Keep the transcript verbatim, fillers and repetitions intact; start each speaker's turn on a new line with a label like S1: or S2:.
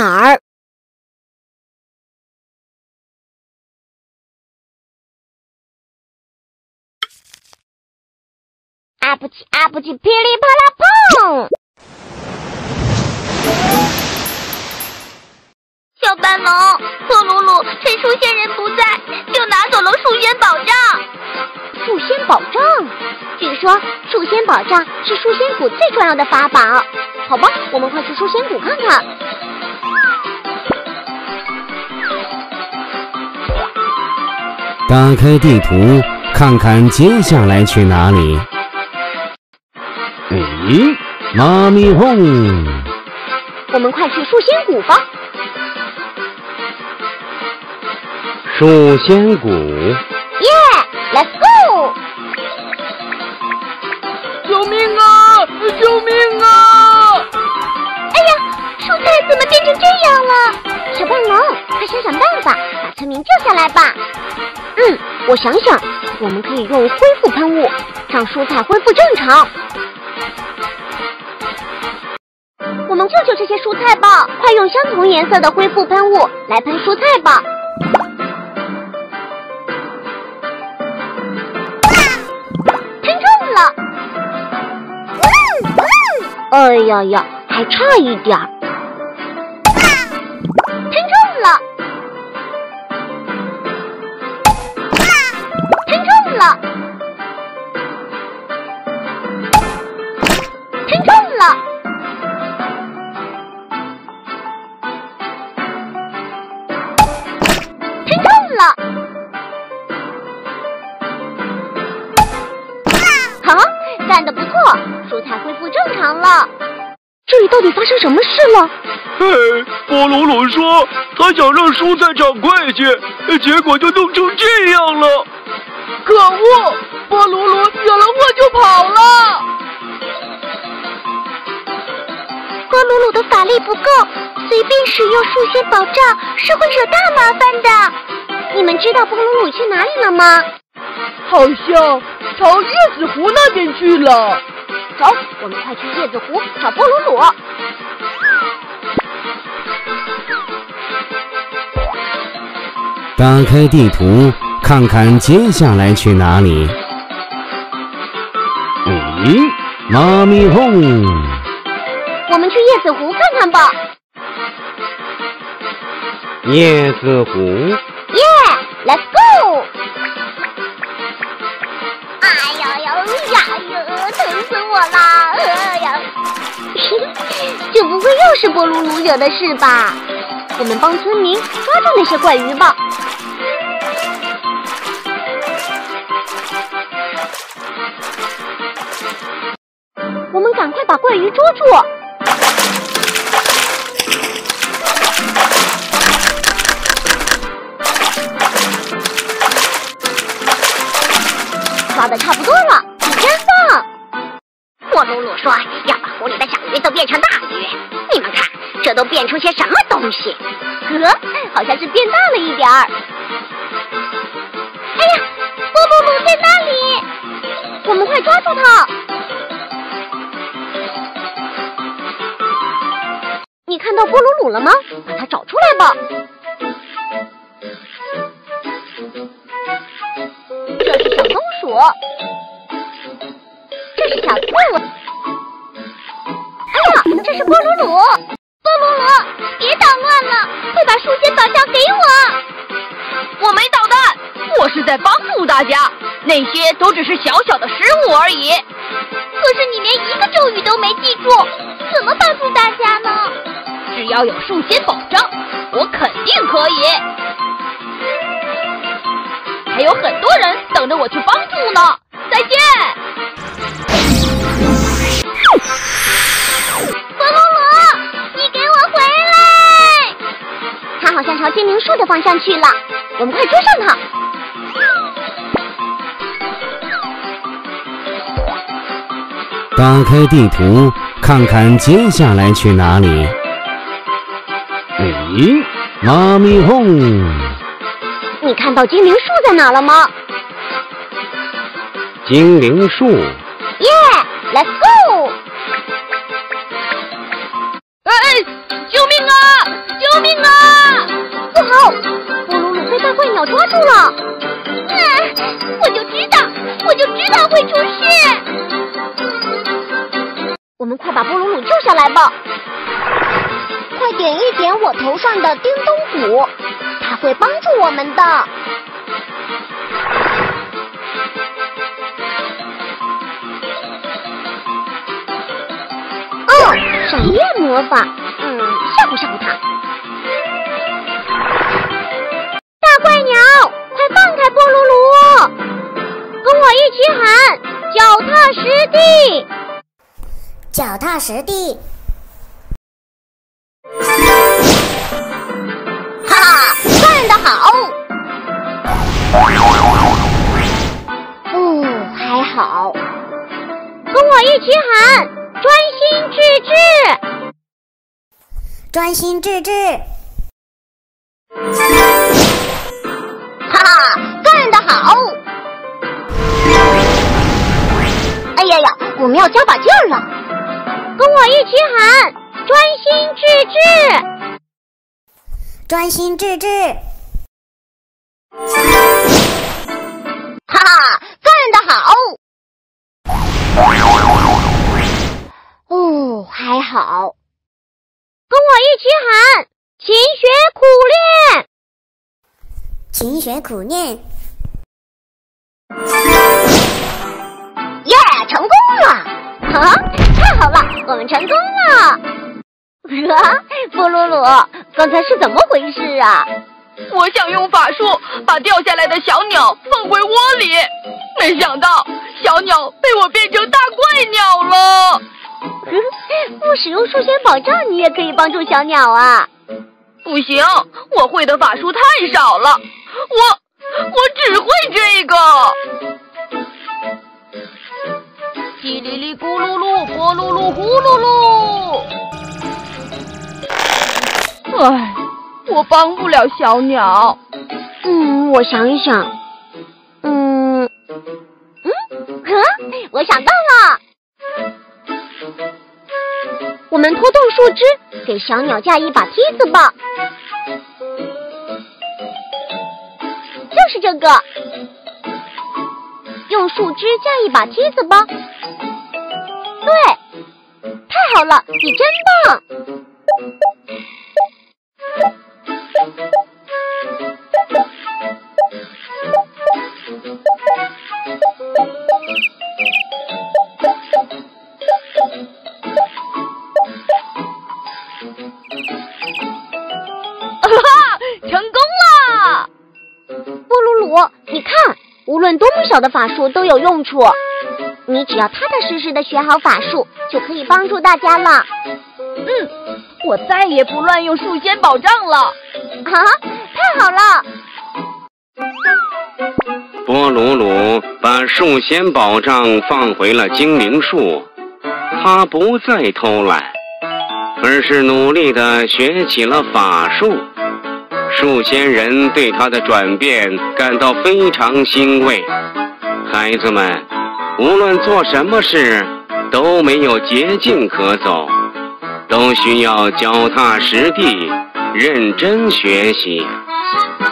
S1: 哪儿？
S2: 啊不起啊不起，噼里啪啦砰！小斑龙，破鲁鲁趁树仙人不在，就拿走了树仙宝杖。树仙宝杖？据说树仙宝杖是树仙谷最重要的法宝。好吧，我们快去树仙谷看看。
S3: 打开地图，看看接下来去哪里。咦，妈咪哄！
S2: 我们快去树仙谷吧。
S3: 树仙谷。
S2: 耶、yeah, ，Let's go！
S4: 救命啊！救命啊！
S2: 哎呀，蔬菜怎么变成这样了？小笨龙，快想想办法，把村民救下来吧。
S1: 嗯，我想想，我们可以用恢复喷雾，让蔬菜恢复正常。
S2: 我们救救这些蔬菜吧！
S1: 快用相同颜色的恢复喷雾来喷蔬菜吧。
S2: 喷中了！
S1: 哎呀呀，还差一点儿。
S2: 喷中了！喷中了！喷中了！喷中了！
S1: 好，干得不错，蔬菜恢复正常了。这里到底发生什么事了？
S4: 嘿，波鲁鲁说他想让蔬菜长快些，结果就弄成这样了。可恶！波鲁鲁有了我就跑了。
S2: 波鲁鲁的法力不够，随便使用树仙宝杖是会惹大麻烦的。你们知道波鲁鲁去哪里了吗？
S4: 好像朝叶子湖那边去了。
S1: 走，我们快去叶子湖找波鲁鲁。
S3: 打开地图，看看接下来去哪里。咦，妈咪哄！
S1: 我们去叶子湖看看吧。
S3: 叶子湖。
S2: 耶、yeah, ，Let's go！ 哎呀呀呀呀，疼死我啦！哎呀，
S1: 就不会又是波鲁鲁惹的事吧？我们帮村民抓住那些怪鱼吧。我们赶快把怪鱼捉住。抓的差不多了，真棒！
S2: 波鲁鲁说要把湖里的小鱼都变成大鱼，你们看，这都变出些什么东西？
S1: 呵，好像是变大了一点儿。
S2: 哎呀，波鲁鲁在那里！
S1: 我们快抓住它！你看到波鲁鲁了吗？把它找出来吧。
S2: 这是小松鼠，这是小刺猬。哎呀，这是波鲁鲁！波鲁鲁，别捣乱了，快把树仙宝杖给我！
S5: 我没捣蛋，我是在帮助大家，那些都只是小小的失误而已。
S2: 可是你连一个咒语都没记住，怎么帮助大家呢？
S5: 只要有树仙宝杖，我肯定可以。还有很多人等着我去帮助呢。再见。
S2: 波鲁鲁，你给我回来！
S1: 他好像朝精灵树的方向去了，我们快追上他。
S3: 打开地图，看看接下来去哪里。咦，妈咪哄！
S1: 你看到精灵树在哪了吗？
S3: 精灵树。
S2: 耶、yeah, ，Let's go！
S4: 啊，
S5: 哎，救命啊！救命啊！
S2: 不好，波鲁鲁被大怪鸟抓住了。嗯，我就知道，我就知道会出事。我们快把波鲁鲁救下来吧！快点一点我头上的叮咚鼓，它会帮助我们的。哦，闪电魔法，嗯，吓不上它。大怪鸟，快放开波鲁鲁！跟我一起喊，脚踏实地！脚踏实地！哈哈，干得好！哦，还好。跟我一起喊，专心致志！专心致志！哈哈，干得好！哎呀呀，我们要加把劲儿了！跟我一起喊，专心致志！专心致志！哈哈，干得好！哦，还好。跟我一起喊，勤学苦练！勤学苦练！耶，成功了！啊，太好了，我们成功了！啊，波鲁鲁，刚才是怎么回事啊？
S5: 我想用法术把掉下来的小鸟放回窝里，没想到小鸟被我变成大怪鸟了。
S2: 不使用数学保障，你也可以帮助小鸟啊！
S5: 不行，我会的法术太少了，我我只会这个。叽里里咕噜噜，波噜噜呼噜噜。唉，我帮不了小鸟。
S2: 嗯，我想一想。嗯，嗯，啊，我想到了。我们拖动树枝，给小鸟架一把梯子吧。就是这个，用树枝架一把梯子吧。对，太好了，你真棒！
S5: 成功了！
S2: 波鲁鲁，你看，无论多么小的法术都有用处。你只要踏踏实实的学好法术，就可以帮助大家了。
S5: 嗯，我再也不乱用数仙宝杖了。
S2: 啊，太好了！
S3: 波鲁鲁把数仙宝杖放回了精灵树，他不再偷懒，而是努力地学起了法术。树仙人对他的转变感到非常欣慰。孩子们，无论做什么事，都没有捷径可走，都需要脚踏实地，认真学习。